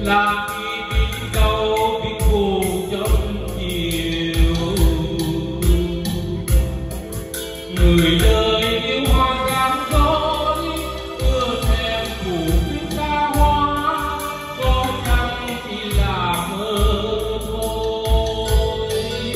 là khi biết đâu biết khô trong chiều. Người đời yêu hoa gắn gói mưa thêm phủ tuyết xa hoa, có chăng chỉ là mơ thôi.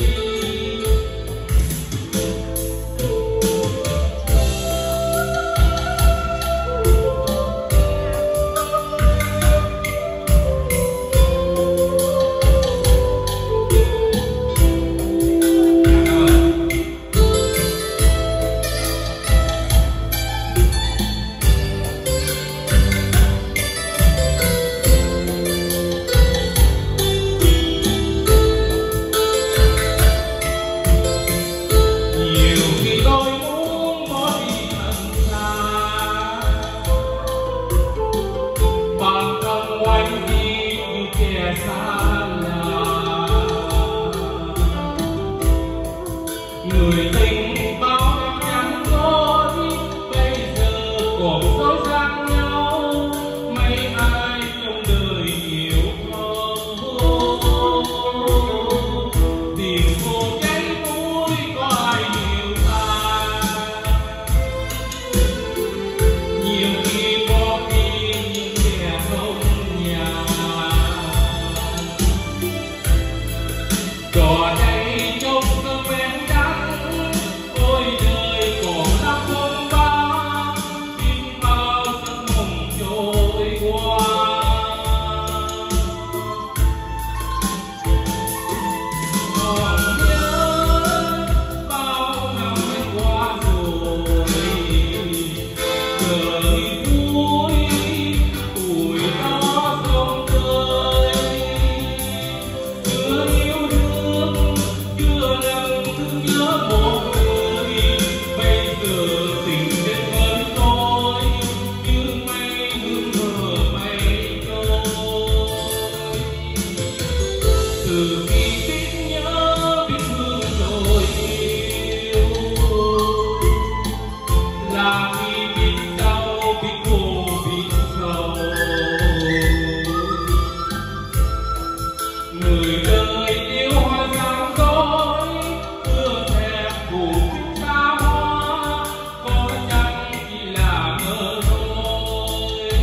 Người tình bao năm nhắn dối bây giờ còn dối gian nhau, mấy ai trong đời hiểu thấu. Tìm cô cháy mũi có ai hiểu ta, nhiều khi có khi những kẻ không nhà. Trò đây trông cơ quen đắng, ôi đời còn lắm phong ba, biết bao giấc mộng trôi qua. Còn nhớ bao năm qua rồi, trời vui tuổi đó không tới. Chưa yêu đương chưa lần thương nhớ một người, bây giờ tình đến vẫn tôi như mây hương mờ mây trôi. Từ khi biết nhớ biết thương rồi yêu, là khi biết đau biết khổ biết sầu. Người đời yêu hoa dáng dối mưa thẹn phủ tuyết xa hoa, có chăng chỉ là mơ thôi.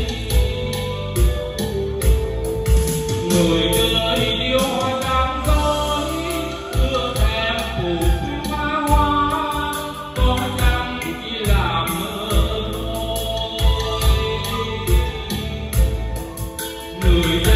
Người đời yêu hoa dáng dối mưa thẹn phủ tuyết xa hoa, có chăng chỉ là mơ thôi. Người